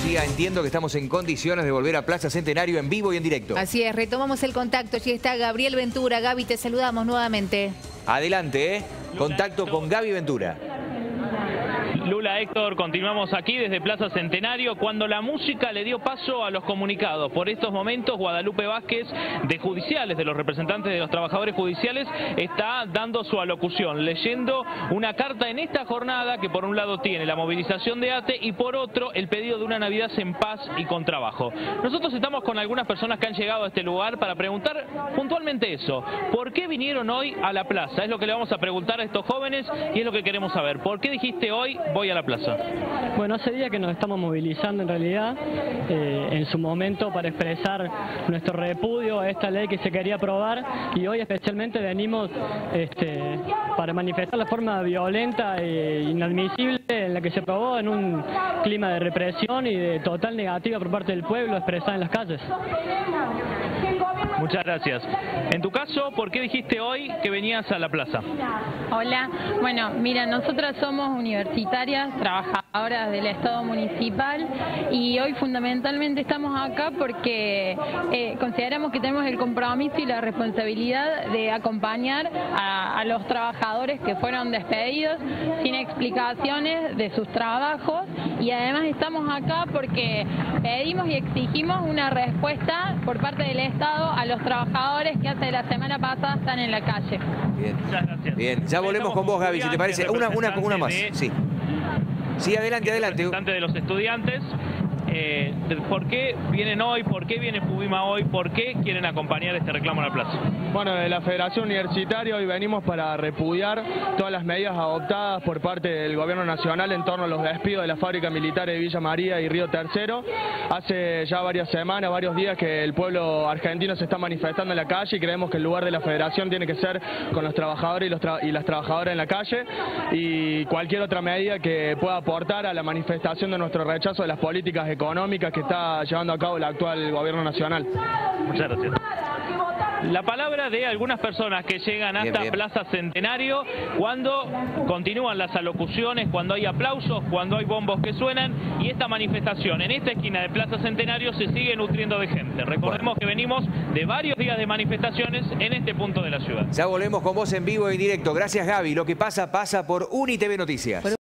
Lucía, entiendo que estamos en condiciones de volver a Plaza Centenario en vivo y en directo. Así es, retomamos el contacto. Allí está Gabriel Ventura. Gaby, te saludamos nuevamente. Adelante, contacto con Gaby Ventura. Lula, Héctor, continuamos aquí desde Plaza Centenario cuando la música le dio paso a los comunicados. Por estos momentos, Guadalupe Vázquez, de judiciales, de los representantes de los trabajadores judiciales, está dando su alocución, leyendo una carta en esta jornada que por un lado tiene la movilización de ATE y por otro el pedido de una Navidad en paz y con trabajo. Nosotros estamos con algunas personas que han llegado a este lugar para preguntar puntualmente eso. ¿Por qué vinieron hoy a la plaza? Es lo que le vamos a preguntar a estos jóvenes y es lo que queremos saber. ¿Por qué dijiste hoy voy a la plaza? Bueno, hace días que nos estamos movilizando en realidad, en su momento para expresar nuestro repudio a esta ley que se quería aprobar y hoy especialmente venimos para manifestar la forma violenta e inadmisible en la que se aprobó en un clima de represión y de total negativa por parte del pueblo expresada en las calles. Muchas gracias. En tu caso, ¿por qué dijiste hoy que venías a la plaza? Hola, bueno, mira, nosotras somos universitarias, trabajadoras del Estado municipal y hoy fundamentalmente estamos acá porque consideramos que tenemos el compromiso y la responsabilidad de acompañar a los trabajadores que fueron despedidos sin explicaciones de sus trabajos y además estamos acá porque pedimos y exigimos una respuesta por parte del Estado a los trabajadores que hace la semana pasada están en la calle. Bien. Muchas gracias. Bien, ya volvemos con vos, Gaby, si te parece. Una más. Sí. Sí, adelante. Representante de los estudiantes. ¿Por qué vienen hoy? ¿Por qué viene Fubima hoy? ¿Por qué quieren acompañar este reclamo en la plaza? Bueno, de la Federación Universitaria hoy venimos para repudiar todas las medidas adoptadas por parte del Gobierno Nacional en torno a los despidos de la fábrica militar de Villa María y Río Tercero. Hace ya varias semanas, varios días que el pueblo argentino se está manifestando en la calle y creemos que el lugar de la Federación tiene que ser con los trabajadores y las trabajadoras en la calle y cualquier otra medida que pueda aportar a la manifestación de nuestro rechazo de las políticas económicas que está llevando a cabo el actual Gobierno Nacional. Muchas gracias. La palabra de algunas personas que llegan hasta Plaza Centenario cuando continúan las alocuciones, cuando hay aplausos, cuando hay bombos que suenan y esta manifestación en esta esquina de Plaza Centenario se sigue nutriendo de gente. Recordemos que venimos de varios días de manifestaciones en este punto de la ciudad. Ya volvemos con vos en vivo y en directo. Gracias, Gaby. Lo que pasa por UniTV Noticias.